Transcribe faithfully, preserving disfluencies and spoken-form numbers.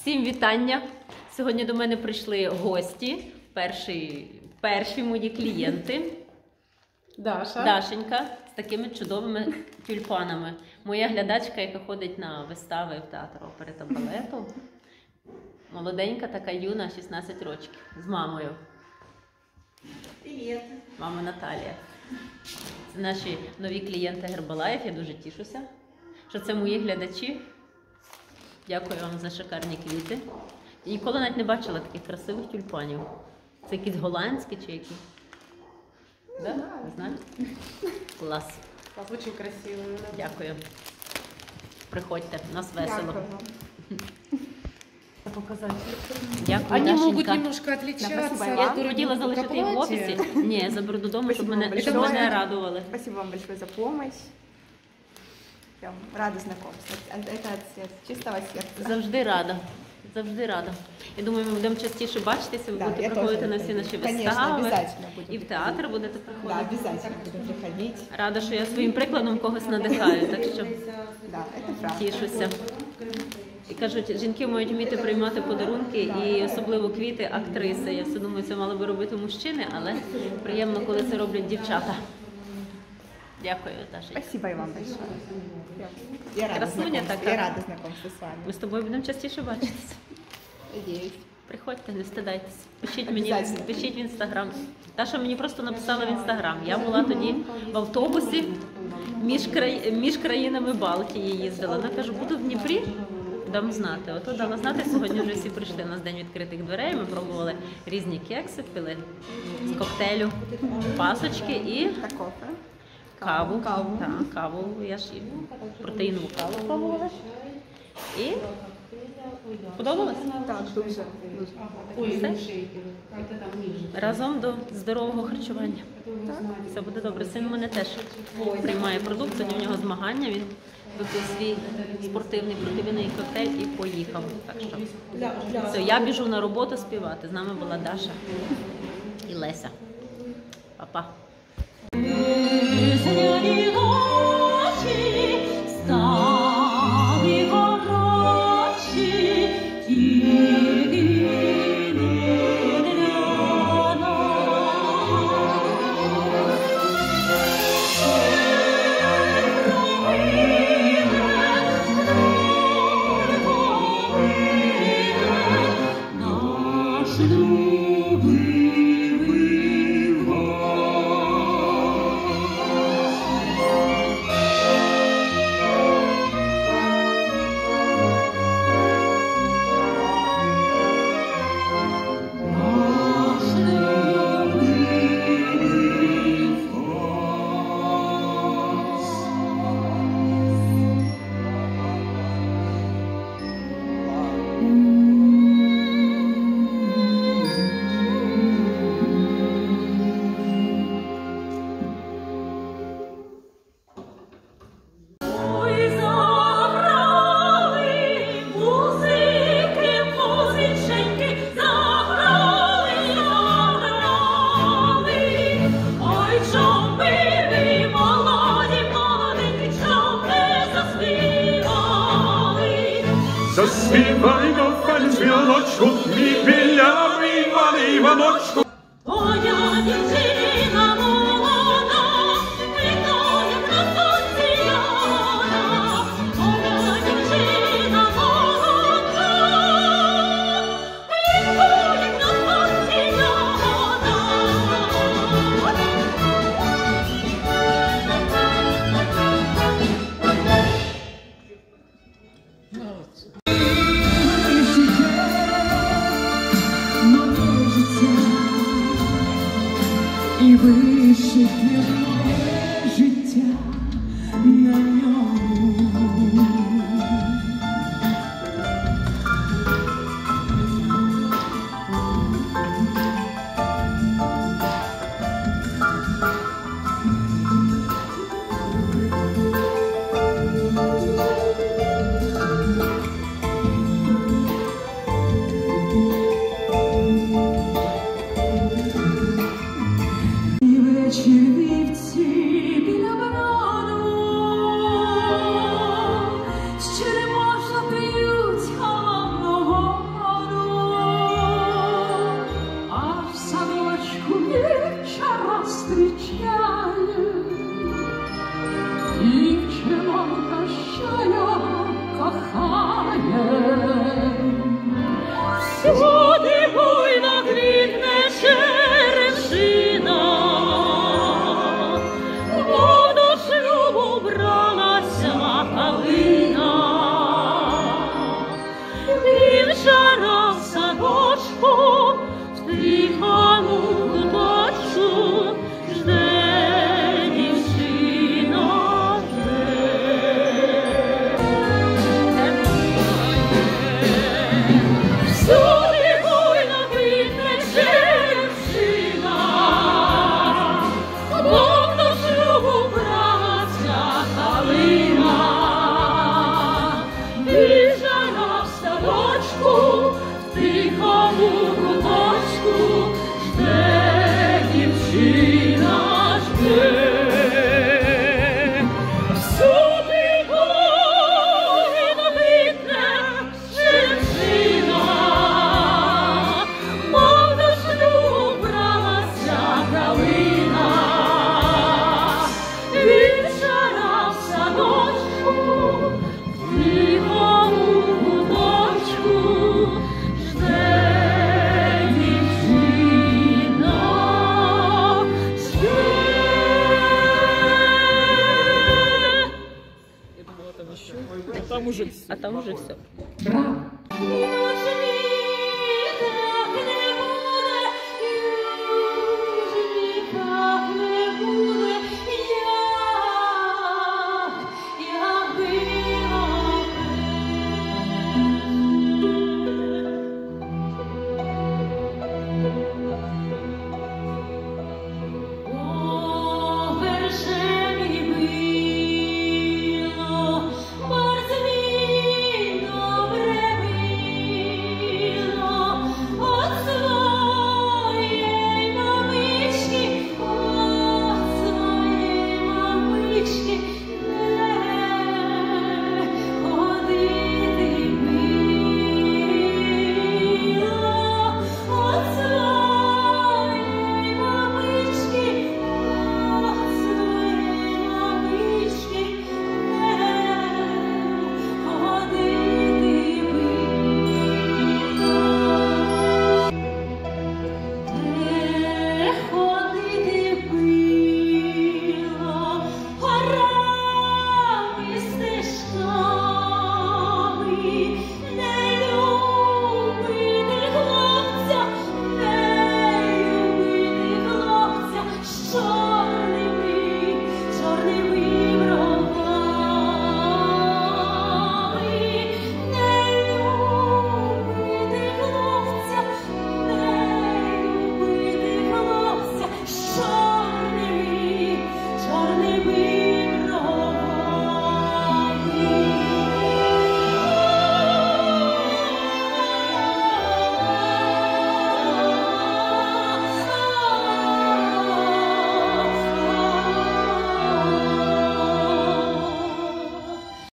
Всім вітання! Сьогодні до мене прийшли гості, перші, перші мої клієнти. Даша. Дашенька з такими чудовими тюльпанами. Моя глядачка, яка ходить на вистави в театр опери та балету. Молоденька така юна, шістнадцять років, з мамою. Привіт. Мама Наталія. Це наші нові клієнти Herbalife. Я дуже тішуся, що це мої глядачі. Дякую вам за шикарні квіти. Я ніколи навіть не бачила таких красивих тюльпанів. Це якісь голландські чи які? Не да? знаю. Не знаю? Клас. У вас дуже красиво. Дякую. Приходьте, у нас весело. Показать. Дякую, Они могут Дашенька. немножко отличаться. Я от хотіла залишити їх в офісі. Ні, я заберу додому, щоб мене, щоб мене радували. Спасибо вам большое за помощь. Прям рада знакомству. Это от сердца, чистого сердца. Завжди рада. Завжди рада. Я думаю, ми будемо частіше бачитися, ви Да, будете я приходити тоже на всі наші Конечно, вистави. обязательно будем І в театр будете Да, приходити. обязательно будем приходить. Рада, що я своїм прикладом когось надихаю, так що Да, это правда. тішуся. І кажуть, жінки мають вміти приймати подарунки, і особливо квіти актриси. Я все думаю, це мали би робити мужчини, але приємно, коли це роблять дівчата. Дякую, Даша. Спасибо и вам большое. Я рада Красуня знакомству. така. Я рада знакомству с вами. Ми з тобою будемо частіше бачитися. Надеюсь. Приходьте, не стидайтесь. Пишіть мені, Обязательно. пишіть в інстаграм. Таша мені просто написала в інстаграм. Я була тоді в автобусі між, край... між країнами Балтії їздила. Вона каже, буду в Дніпрі, дам знати. Ото дала знати, сьогодні вже всі прийшли. У нас день відкритих дверей, ми пробували різні кекси, пили з коктейлю, пасочки і Так, кофе. каву. Каву. Так, каву. Я ж і протеїнову каву пробувала. І подобалось? Так, дуже. Все. Разом до здорового харчування. Все буде добре. Син мене теж приймає продукт, сьогодні в нього змагання, він випив свій спортивний протеїновий коктейль і поїхав. Так що все, я біжу на роботу співати. З нами була Даша і Леся. Па-па. Заспіваймо фальшвіночку, мій білявий малий Іваночку. Моя дівчина молода, вітає красоціяна. Моя дівчина молода, вітає красоціяна. І вишити моє життя на ньому. І вечір вівці він жара в садочку, в тихому куточку жде дівчина, жде. Всюди буйно квітне черемшина, бо до шлюбу бралася калина. І жара в садочку, в тихому куточку жде дівчина, жде. Всюди буйно квітне черемшина, мов до шлюбу бралася калина. І жара в садочку, в тихому куточку жде дівчина, жде. А там уже все.